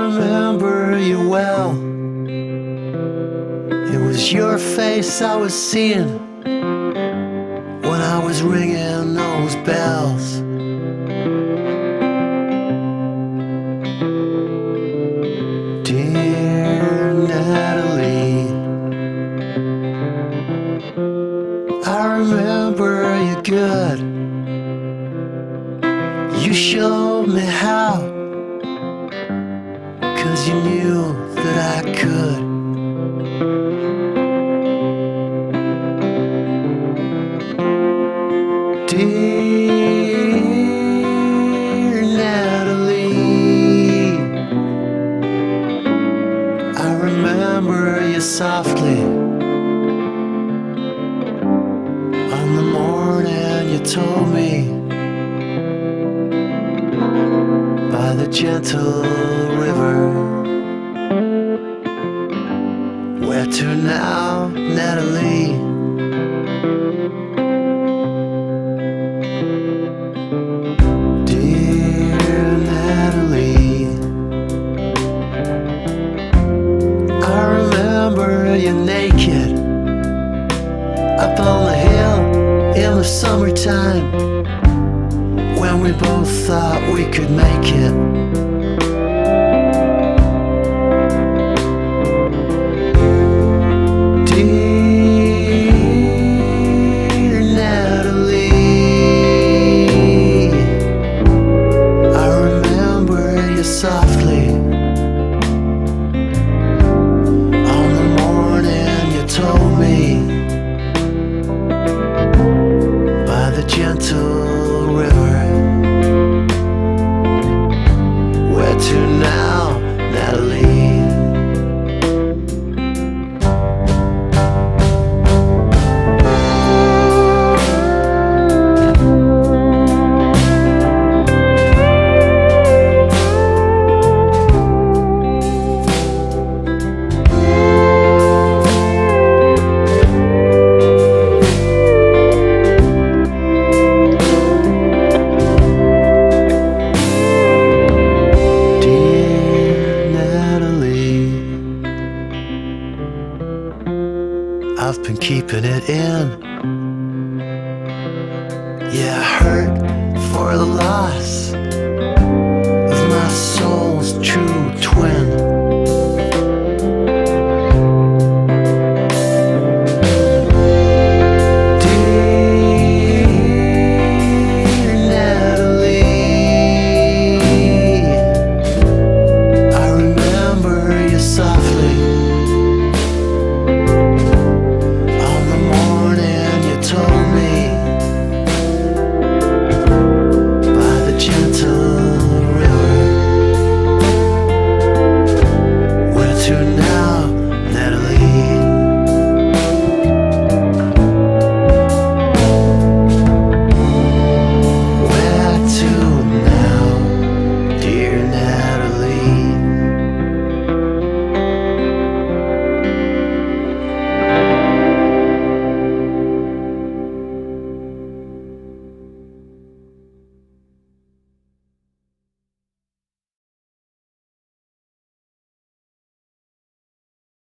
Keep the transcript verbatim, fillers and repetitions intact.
remember you well. It was your face I was seeing when I was ringing those bells. Dear Natalie, I remember you good. You showed me how, 'cause you knew that I could. Dear Natalie, I remember you softly on the morning you told me, by the gentle river. Where to now, Natalie? Dear Natalie, I remember you naked up on the hill in the summertime, when we both thought we could make it. Dear Natalie, I remember you softly on the morning you told me, by the gentle river. Where to now, Natalie? I've been keeping it in. Yeah, I hurt for the loss